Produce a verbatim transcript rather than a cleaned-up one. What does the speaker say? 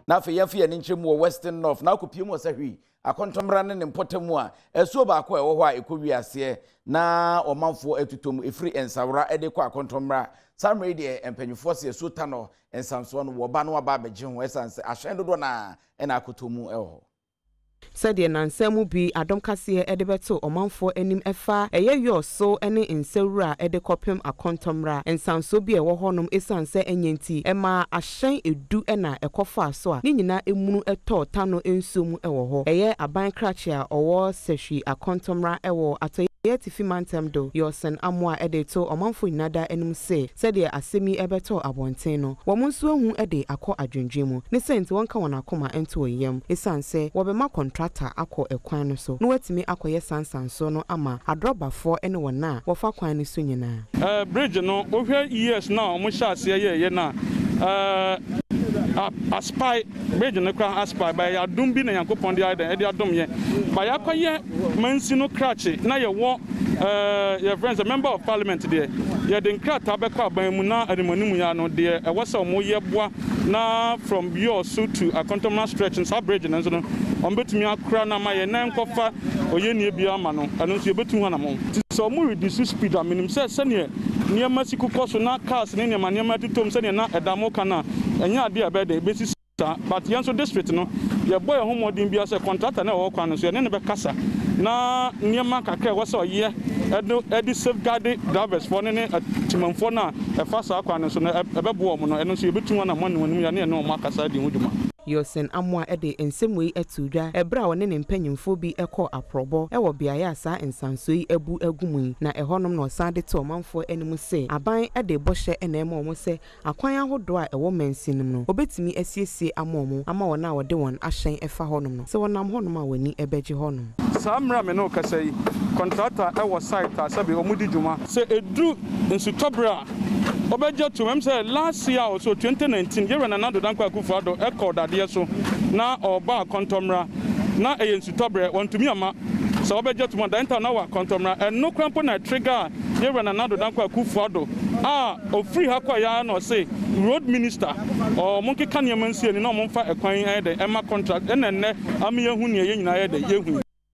na fe yafi ani nkyemu Western North na akopie mu osahwi akontomra ne mpotamu a esuo ba akọ ewo ho a ekowiase na omanfo atutom efiri ensawra ede kọ akontomra samre de empanyufo se esuo ta no ensanso no wo ba no aba abegye ho esanse ahwen dodo na ena akotomu ewo Said Nansemu bi Adom Kasiye Edebeto Omanfo enim efa eye yo so ene insewura ede kopem akontomra ensanso bi ewo honum esanse enyenti ema ahyen edu ena ekofa so a ni nyina emunu eto tano ensumu ewo ho eye aban krache a owo sehwi akontomra ewo ato Yeti fimantem do yosen amwa ede to omanfo nyinada enum se sede asemi ebeto abonten no wo munso hu ede akọ adwendwemu ne sent wonka wona akoma ento yem esanse wo be ma contractor akọ ekwan no so no watimi akoye sansan so no ama adrobafo ene wona wo fa kwan no so nyina eh bridge no wo hwe years na omo sha ase ye ye na eh aspy bridge no kra aspy by adum bi na yankopon de ade de adum ye ba yakoye mansi no krache na ye wo uh your friends a member of parliament there ye den krata be kwa ban mu na animanimu ya no there e wo se omo ye boa na from your so to a contour stretch and sub bridge and so no on betumi akra na ma ye na nkofa oye ne bia ma no anu so ye betu ho na mo so mo reduce speed a minim se se ne niam siku koso na cars ne niam niam atutom se ne na edamo kana enya ade a be de be si but yanso district no ye boy ho modin bia se contractor na wo kwan no so ye ne be kasa na niam kakra wo se oye edo edi safeguard drivers for ne timanfo na e fa sa kwan no so na ebebo mo no eno so ye betu ho na mo ne wanum ya ne no makasa di huduma Yosen amwa ede ensemwe etudwa ebra wone ne mpanyimfo bi ekọ aprobo ewo biaye asa ensansoi ebu agumui na ehonom na osade to manfo enimu se aban ede bohye enema omo se akwan ahodo a ewo mansinim no obetimi asiesie amomo ama wona wode won ahyen efa honom no se wonam honom a wani ebeje honom samra me no kasai contractor ewo site asabe omudi djuma se edu nsutobra obeje to mem say last year also twenty nineteen year na nado dankwa akufado ekọ dade so na oba kontomra na eyensutobre wontumi ama so obeje to man danta na wa kontomra eno krampo na trigger year na nado dankwa akufado ah o free hakwa ya no say road minister o monke kan yemansie ni na momfa ekwan ede ema contract enenne ame yehu ne ye nyina ede yehu